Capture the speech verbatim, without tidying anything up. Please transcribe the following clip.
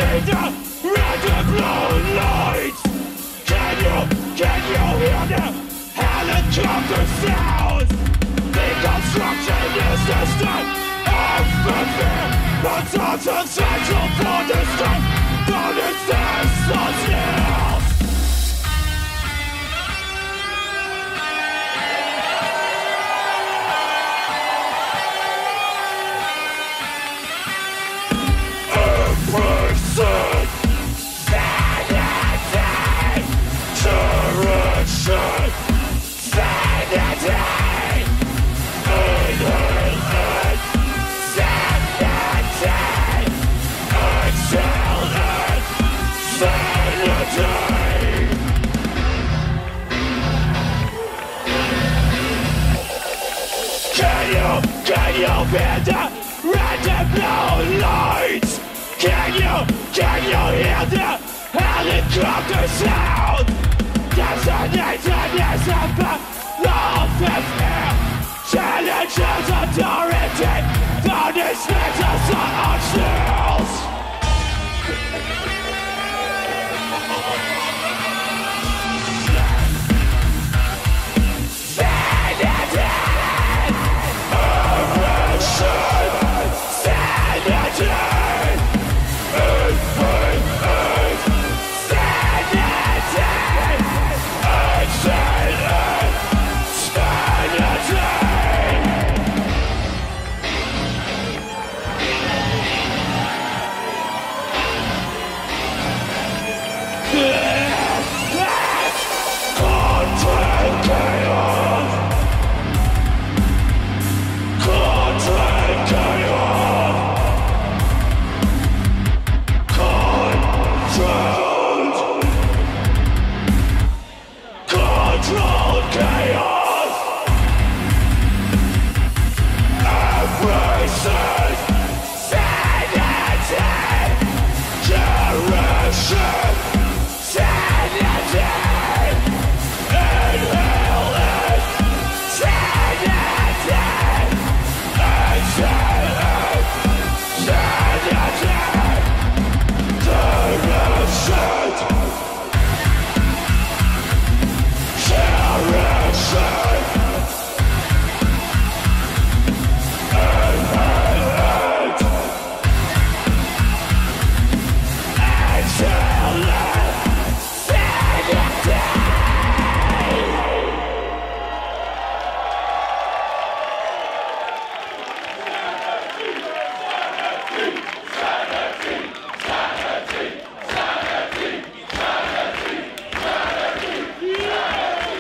be the red and blue lights? Can you, can you hear the helicopter sounds? The construction is the start of the fear, but total central for the strength, but it's this so still. Person, sanity, direction, sanity, inhaling, sanity, exhaling, sanity. Can you, can you bear the red and blue lights? Can you, can you hear the helicopter sound? Designated is a love and fear. Challenges authority, the dismissals on our shields.